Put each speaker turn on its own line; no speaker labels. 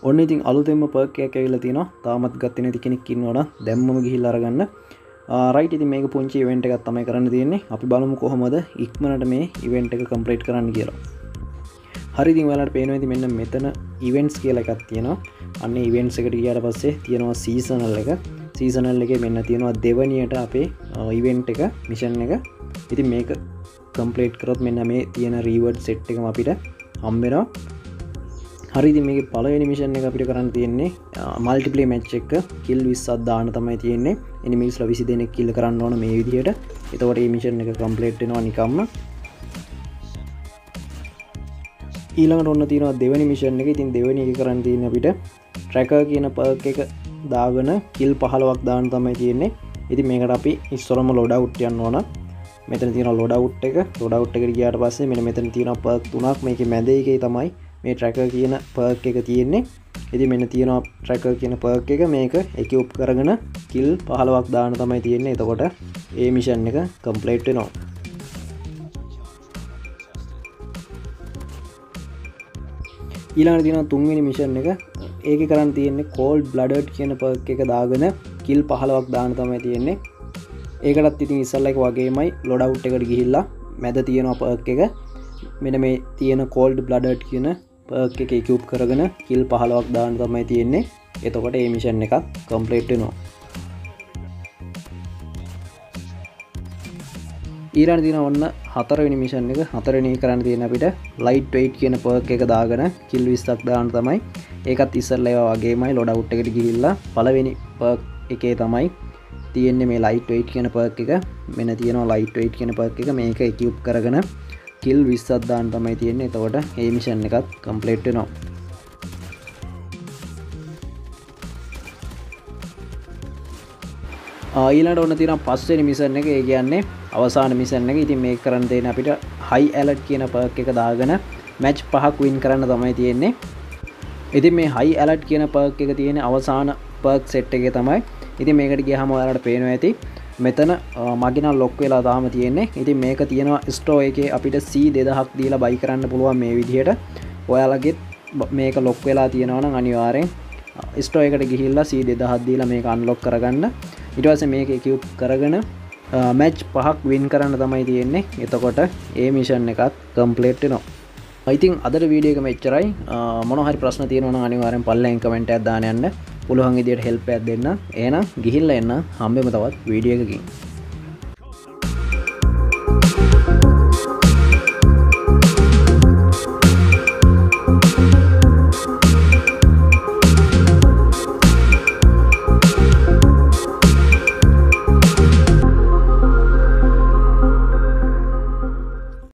ඔන්න ඉතින් අලුතෙන්ම perk එකක් ඇවිල්ලා තියෙනවා. තාමත් ගත්තේ නැති කෙනෙක් ඉන්නවනම් දැම්මම ගිහිල්ලා අරගන්න. රයිට් ඉතින් මේක පුංචි ඉවෙන්ට් එකක් තමයි කරන්න තියෙන්නේ. අපි බලමු කොහොමද ඉක්මනට මේ ඉවෙන්ට් එක කම්ප්ලීට් කරන්න කියලා. හරි ඉතින් ඔයාලට පේනවා ඉතින් මෙන්න මෙතන ඉවෙන්ට්ස් කියලා එකක් තියෙනවා. අන්න ඉවෙන්ට්ස් එකට ගියාට පස්සේ තියෙනවා සීසනල් එක. සීසනල් එකේ මෙන්න තියෙනවා දෙවනියට අපේ ඉවෙන්ට් එක මිෂන් එක. ඉතින් මේක කම්ප්ලීට් කරොත් මෙන්න මේ තියෙන රීවර්ඩ් සෙට් එකම අපිට හම්බ වෙනවා. හරි ඉතින් මේකේ පළවෙනි මිෂන් එක අපිට කරන්න තියෙන්නේ මල්ටිප්ලේ මැච් එක කිල් 20ක් දාන්න තමයි තියෙන්නේ. එනිමීස්ලා 20 දෙනෙක් කිල් කරන්න ඕන මේ විදිහට. එතකොට මේ මිෂන් එක කම්ප්ලීට් වෙනවා නිකම්ම. ඊළඟට ඔන්න තියෙනවා දෙවෙනි මිෂන් එක. ඉතින් දෙවෙනි එක කරන්න තියෙන්නේ අපිට ට්‍රැකර් කියන පර්ක් එක දාගෙන කිල් 15ක් දාන්න තමයි තියෙන්නේ. ඉතින් මේකට අපි ඉස්සරම ලෝඩ් අවුට් යන්න ඕන. මෙතන තියෙනවා ලෝඩ් අවුට් එක. ලෝඩ් අවුට් එකට ගියාට පස්සේ මෙන්න මෙතන තියෙනවා පර්ක් තුනක්. මේකේ මැද එකේ තමයි මේ ට්‍රැකර් කියන පර්ක් එක තියෙන්නේ. ඉතින් මෙන්න තියෙනවා ට්‍රැකර් කියන පර්ක් එක. මේක එකියුප් කරගෙන කිල් 15ක් දාන්න තමයි තියෙන්නේ. එතකොට ඒ මිෂන් එක කම්ප්ලීට් වෙනවා. ඊළඟට තියෙනවා තුන්වෙනි මිෂන් එක. ඒකේ කරන්න තියෙන්නේ cold blooded කියන පර්ක් එක දාගෙන කිල් 15ක් දාන්න තමයි තියෙන්නේ. ඒකටත් ඉතින් ඉස්සල්ලා එක වගේමයි ලෝඩ් අවුට් එකට ගිහිල්ලා මැද තියෙනවා පර්ක් එක. මෙන්න මේ තියෙන cold blooded කියන පර්ක් එක equip කරගෙන කිල් 15ක් දාන්න තමයි තියෙන්නේ. එතකොට මේ මිෂන් එක කම්ප්ලීට් වෙනවා. ඊළඟ දින ඔන්න හතරවෙනි මිෂන් එක. හතරවෙනි කරන්න තියෙන අපිට ලයිට් වෙයිට් කියන පර්ක් එක දාගෙන කිල් 20ක් දාන්න තමයි. ඒකත් ඉස්සෙල්ලා ඒවා වගේමයි ලෝඩ් අවුට් එකට ගිහිල්ලා පළවෙනි පර්ක් එකේ තමයි තියෙන්නේ මේ ලයිට් වෙයිට් කියන පර්ක් එක. මෙන්න තියෙනවා ලයිට් වෙයිට් කියන පර්ක් එක. මේක equip කරගෙන කිල් 20ක් දාන්න තමයි තියෙන්නේ. එතකොට මේ මිෂන් එකත් කම්ප්ලීට් වෙනවා. ඊළඟට ඔන්න තියෙනවා පස්වෙනි මිෂන් එක. ඒ කියන්නේ අවසාන මිෂන් එක. ඉතින් මේක කරන්න තියෙන අපිට හයි ඇලර්ට් කියන පර්ක් එක දාගෙන මැච් 5ක් වින් කරන්න තමයි තියෙන්නේ. ඉතින් මේ හයි ඇලර්ට් කියන පර්ක් එක තියෙන අවසාන පර්ක් සෙට් එකේ තමයි. ඉතින් මේකට ගියාම ඔයාලට පේනවා ඇති මෙතන මගේ නම් ලොක් වෙලා තාම තියෙන්නේ. ඉතින් මේක තියෙනවා ස්ටෝ එකේ අපිට C2000ක් දීලා බයි කරන්න පුළුවන් මේ විදිහට. ඔයාලගෙත් මේක ලොක් වෙලා තියෙනවා නම් අනිවාර්යෙන් ස්ටෝ එකට ගිහිල්ලා C2000ක් දීලා මේක අන්ලොක් කරගන්න. ඊට පස්සේ මේක equip කරගෙන මැච් 5ක් වින් කරන්න තමයි තියෙන්නේ. එතකොට ඒ මිෂන් එකත් කම්ප්ලීට් වෙනවා. ඉතින් අදට වීඩියෝ එක මෙච්චරයි. මොනවා හරි ප්‍රශ්න තියෙනවා නම් අනිවාර්යෙන් පල්ලෙන් කමෙන්ට් එකක් දාන්න යන්න. පුළුවන් විදියට හෙල්ප් එකක් දෙන්න. එහෙනම් ගිහිල්ලා එන්න හම්බෙමු තවත් වීඩියෝ එකකින්.